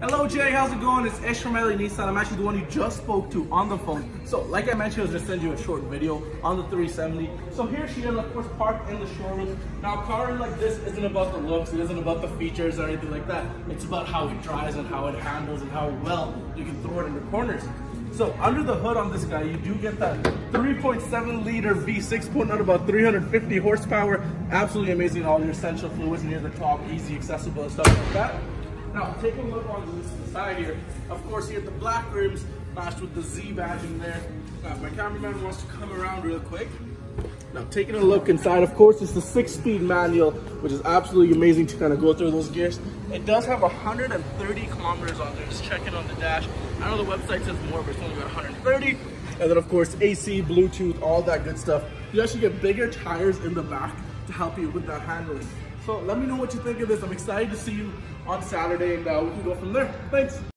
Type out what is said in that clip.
Hello Jay, how's it going? It's Ish from LA Nissan. I'm actually the one you just spoke to on the phone. So like I mentioned, I was going to send you a short video on the 370. So here she is, of course, parked in the showroom. Now a car like this isn't about the looks, it isn't about the features or anything like that. It's about how it drives and how it handles and how well you can throw it in the corners. So under the hood on this guy, you do get that 3.7 liter V6 putting out about 350 horsepower. Absolutely amazing, all your essential fluids near the top, easy accessible and stuff like that. Now, take a look on the side here. Of course, you get the black rims matched with the Z badging there. Now, if my cameraman wants to come around real quick. Now, taking a look inside, of course, it's the 6-speed manual, which is absolutely amazing to kind of go through those gears. It does have 130 kilometers on there. Just checking on the dash. I know the website says more, but it's only got 130. And then, of course, AC, Bluetooth, all that good stuff. You actually get bigger tires in the back to help you with that handling. So let me know what you think of this. I'm excited to see you on Saturday, and we can go from there. Thanks.